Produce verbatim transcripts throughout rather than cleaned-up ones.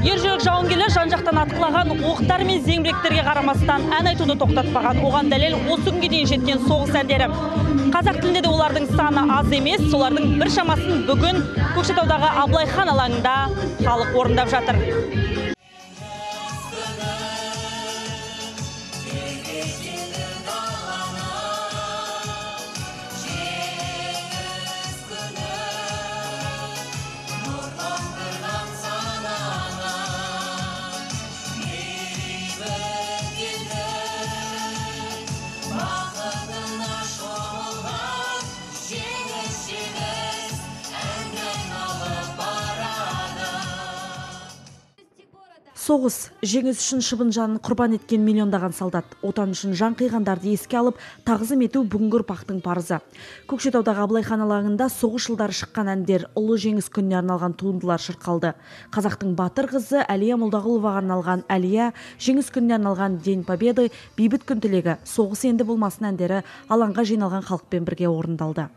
Ержүрек жауынгерлер жан-жақтан атқылаған оқтар мен зеңбіректерге қарамастан ән айтуды тоқтатпаған. Оған дәлел осы күнге дейін жеткен соғыс әндері. Қазақ тілінде де олардың саны аз емес. Солардың бір шамасын бүгін Көкшетаудағы Абылай хан алаңында халық орындап жатыр. Соғыс, жеңіс үшін шыбын жанын құрбан еткен миллиондаған солдат, отан үшін жан қиғандарды еске алып, тағзым ету бүгінгі ұрпақтың парызы. Көкшетаудағы Абылай хан алаңында соғыс жылдары шыққан әндер, ұлы жеңіс күніне арналған туындылар шырқалды. Қазақтың батыр қызы Әлия Молдағұловаға арналған Әлия, жеңіс күніне арналған День Победы, бейбіт күн тілегі, соғыс енді болмасын әндері алаңға жиналған халықпен бірге орындалды.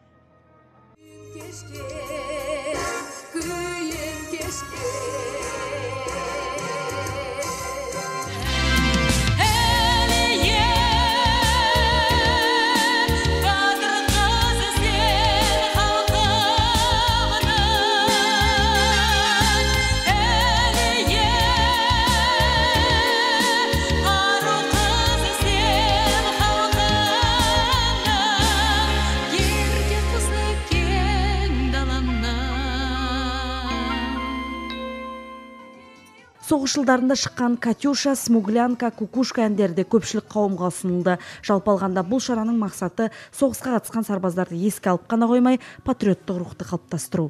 Соғыс жылдарында шыққан Катюша, Смуглянка, Кукушка әндерді көпшілік қауымға ұсынылды. Жалпы алғанда бұл шараның мақсаты соғысқа қатысқан сарбаздарды еске алып қана қоймай, патриоттық рухты қалыптастыру.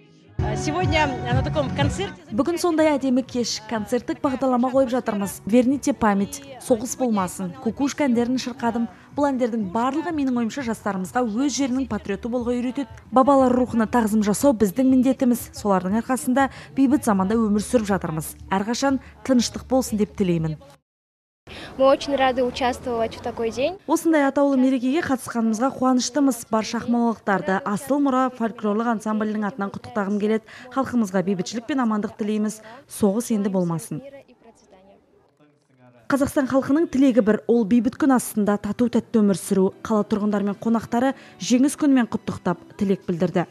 Бүгін сондай әдемі кеш, концерттік бағдарлама қойып жатырмыз. Верните память, соғыс болмасын, Кукушка әндерін шырқадым. Бұл әндердің барлығы менің ойымша жастарымызға өз жерінің патриоты болға үйретеді. Бабалар рухына тағзым жасау біздің міндетіміз. Солардың арқасында бейбіт заманда өмір сүріп жатырмыз. Әрқашан тыныштық болсын деп тілеймін. Мы очень рады участвовать в такой день. Осындай атаулы мерекеге қатысқанымызға қуаныштымыз. Барша ақмолалықтарды Асыл мұра фольклорлық ансамблінің атынан құттықтағым келеді. Халқымызға бейбітшілік пен амандық тілейміз. Соғыс енді болмасын. Қазақстан халқының тілегі бір, ол бейбіт күн астында тату тәтті өмір сүру. Қала тұрғындары мен қонақтары жеңіс күнімен құттықтап тілек білдірді.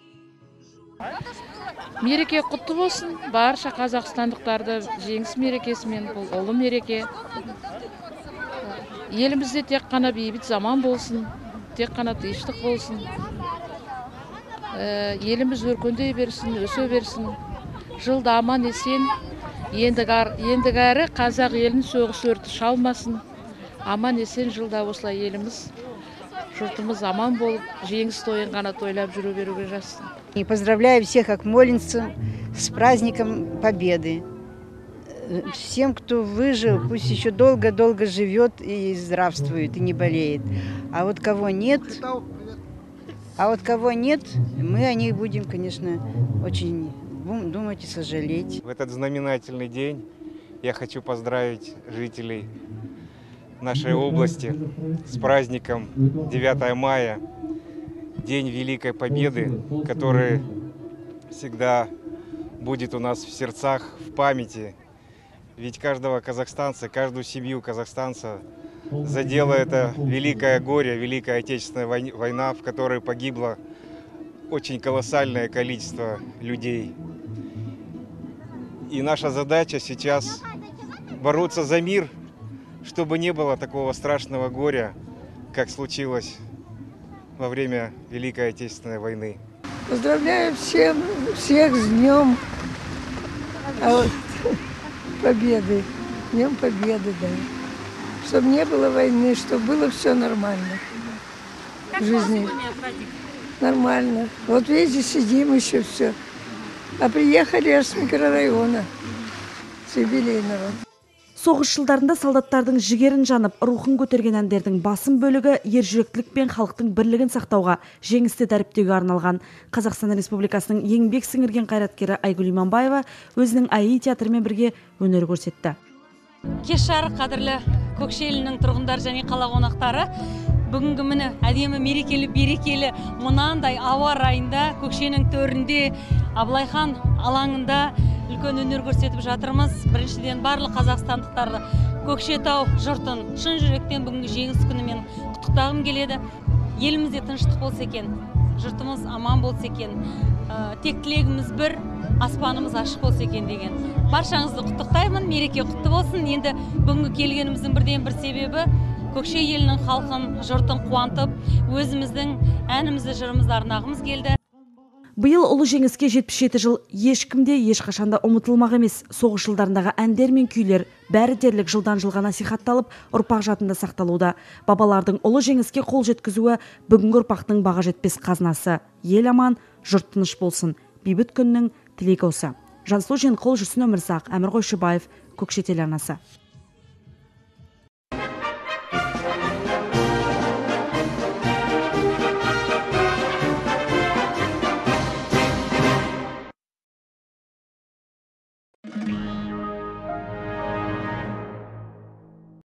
Мереке құтты болсын, барша қазақстандықтарды жеңіс мерекесімен, бұл ұлы мереке. Елімізде тек қана бейбіт заман болсын, тек қана тыныштық болсын. Еліміз өркендей берсін, өсе берсін. Жылда аман есен, ендігәрі қазақ елін соғыс өрті шалмасын. Аман есен жылда осылай еліміз, жұртымыз аман болып, жеңіс тойын ғана тойлап жүру беруге жазсын. И поздравляю всех акмолинцев с праздником Победы. Всем, кто выжил, пусть еще долго-долго живет и здравствует, и не болеет. А вот кого нет, а вот кого нет, мы о них будем, конечно, очень думать и сожалеть. В этот знаменательный день я хочу поздравить жителей нашей области с праздником девятое мая. День Великой Победы, который всегда будет у нас в сердцах, в памяти. Ведь каждого казахстанца, каждую семью казахстанца задело это великое горе, Великая Отечественная война, в которой погибло очень колоссальное количество людей. И наша задача сейчас бороться за мир, чтобы не было такого страшного горя, как случилось во время Великой Отечественной войны. Поздравляю всем, всех с Днем а вот, Победы. Днем Победы, да. Чтобы не было войны, чтобы было все нормально в жизни. Нормально. Вот видите, сидим еще все. А приехали аж с микрорайона, с юбилейного. Соғыс жылдарында солдаттардың жігерін жанып, рухын көтерген әндердің басым бөлігі ержүректілік пен халықтың бірлігін сақтауға, жеңісті дәріптеуге арналған. Қазақстан Республикасының еңбек сіңірген қайраткері Айгүл Иманбаева өзінің АИ театрымен бірге өнер көрсетті. Кеш жарық, қадірлі Көкше елінің тұрғындар және қала қонақтары, бүгінгі міне әдемі мерекелі берекелі мынандай ауа райында Көкшенің төрінде Абылай хан алаңында үлкен өнер көрсетіп жатырмыз. Біріншіден барлық қазақстандықтарды, Көкшетау жұртын шын жүректен бүгінгі жеңіс күнімен құттықтағым келеді. Елімізде тыныштық болса екен, жұртымыз аман болса екен, тек тілегіміз бір, аспанымыз ашық болса екен деген. Баршаңызды құттықтаймын, мереке құтты болсын. Енді бүгінгі келгеніміздің бірден бір себебі Көкше елінің халқын, жұртын қуантып, өзіміздің әнімізді, жырымызды арнағымыз келді. Биыл ұлы жеңіске жетпіс жеті жыл ешкімде ешқашанда ұмытылмақ емес. Соғыс жылдарындағы әндер мен күйлер бәрі дерлік жылдан жылға насихатталып, ұрпақ жадында сақталуда. Бабалардың ұлы жеңіске қол жеткізуі бүгінгі ұрпақтың баға жетпес қазынасы. Ел аман, жұрт тыныш болсын. Бейбіт күннің тілегі осы. Жансұлу Женқол, Жүрсін Өмірзақ, Әмір Қойшыбаев, Көкше телеарнасы.